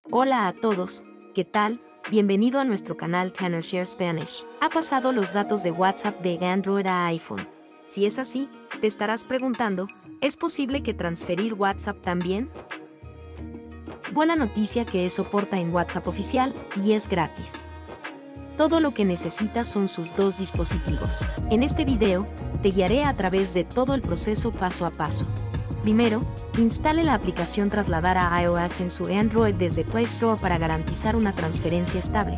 Hola a todos, ¿qué tal? Bienvenido a nuestro canal Tenorshare Spanish. ¿Ha pasado los datos de WhatsApp de Android a iPhone? Si es así, te estarás preguntando, ¿es posible que transferir WhatsApp también? Buena noticia que soporta en WhatsApp oficial y es gratis. Todo lo que necesitas son sus dos dispositivos. En este video, te guiaré a través de todo el proceso paso a paso. Primero, instale la aplicación Trasladar a iOS en su Android desde Play Store para garantizar una transferencia estable.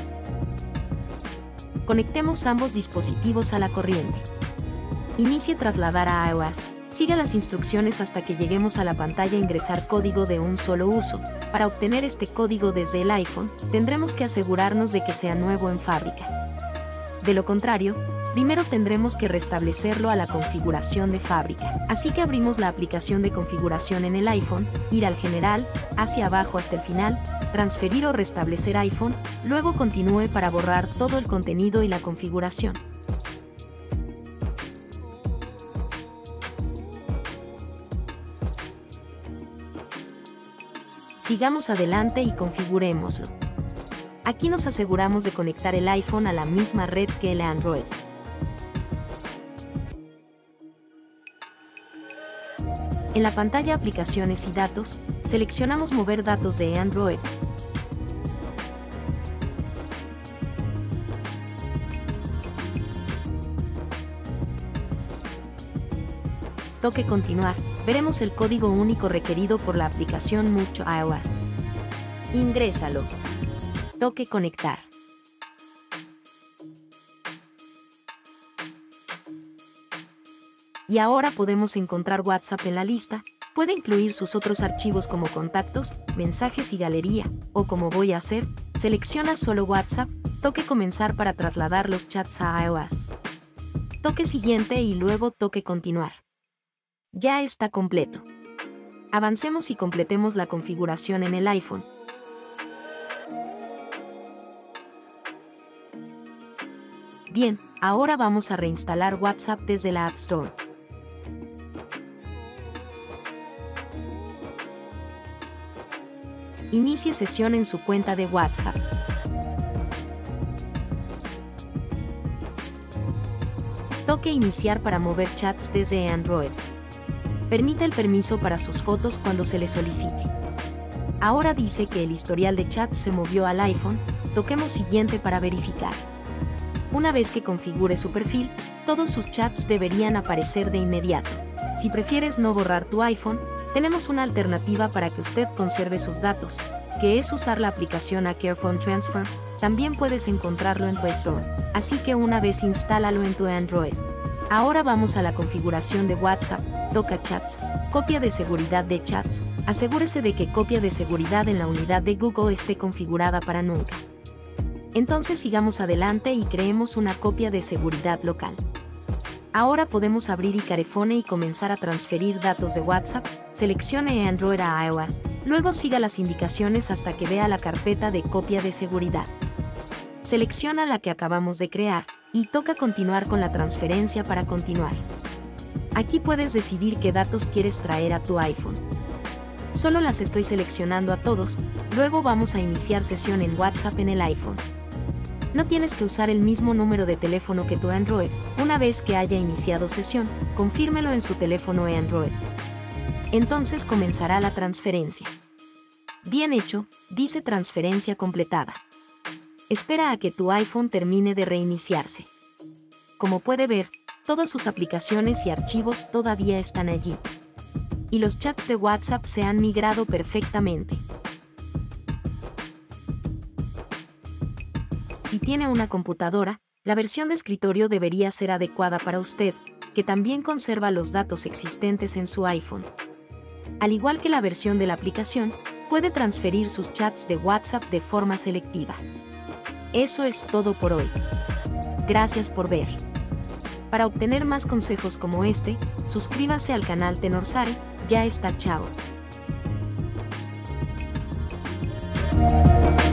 Conectemos ambos dispositivos a la corriente. Inicie Trasladar a iOS. Siga las instrucciones hasta que lleguemos a la pantalla Ingresar código de un solo uso. Para obtener este código desde el iPhone, tendremos que asegurarnos de que sea nuevo en fábrica. De lo contrario, primero tendremos que restablecerlo a la configuración de fábrica. Así que abrimos la aplicación de configuración en el iPhone, ir al general, hacia abajo hasta el final, transferir o restablecer iPhone, luego continúe para borrar todo el contenido y la configuración. Sigamos adelante y configurémoslo. Aquí nos aseguramos de conectar el iPhone a la misma red que el Android. En la pantalla Aplicaciones y Datos, seleccionamos Mover datos de Android. Toque Continuar. Veremos el código único requerido por la aplicación Move to iOS. Ingrésalo. Toque Conectar. Y ahora podemos encontrar WhatsApp en la lista. Puede incluir sus otros archivos como contactos, mensajes y galería, o como voy a hacer, selecciona solo WhatsApp, toque Comenzar para trasladar los chats a iOS. Toque Siguiente y luego toque Continuar. Ya está completo. Avancemos y completemos la configuración en el iPhone. Bien, ahora vamos a reinstalar WhatsApp desde la App Store. Inicie sesión en su cuenta de WhatsApp. Toque Iniciar para mover chats desde Android. Permita el permiso para sus fotos cuando se le solicite. Ahora dice que el historial de chats se movió al iPhone, toquemos Siguiente para verificar. Una vez que configure su perfil, todos sus chats deberían aparecer de inmediato. Si prefieres no borrar tu iPhone, tenemos una alternativa para que usted conserve sus datos, que es usar la aplicación Phone Transfer. También puedes encontrarlo en Play Store, así que una vez instálalo en tu Android. Ahora vamos a la configuración de WhatsApp, toca Chats, copia de seguridad de chats, asegúrese de que copia de seguridad en la unidad de Google esté configurada para nunca. Entonces sigamos adelante y creemos una copia de seguridad local. Ahora podemos abrir iCarphone y comenzar a transferir datos de WhatsApp, seleccione Android a iOS, luego siga las indicaciones hasta que vea la carpeta de copia de seguridad. Selecciona la que acabamos de crear, y toca Continuar con la transferencia para continuar. Aquí puedes decidir qué datos quieres traer a tu iPhone. Solo las estoy seleccionando a todos, luego vamos a iniciar sesión en WhatsApp en el iPhone. No tienes que usar el mismo número de teléfono que tu Android. Una vez que haya iniciado sesión, confírmelo en su teléfono Android. Entonces comenzará la transferencia. Bien hecho, dice transferencia completada. Espera a que tu iPhone termine de reiniciarse. Como puede ver, todas sus aplicaciones y archivos todavía están allí. Y los chats de WhatsApp se han migrado perfectamente. Si tiene una computadora, la versión de escritorio debería ser adecuada para usted, que también conserva los datos existentes en su iPhone. Al igual que la versión de la aplicación, puede transferir sus chats de WhatsApp de forma selectiva. Eso es todo por hoy. Gracias por ver. Para obtener más consejos como este, suscríbase al canal Tenorshare. Ya está, chao.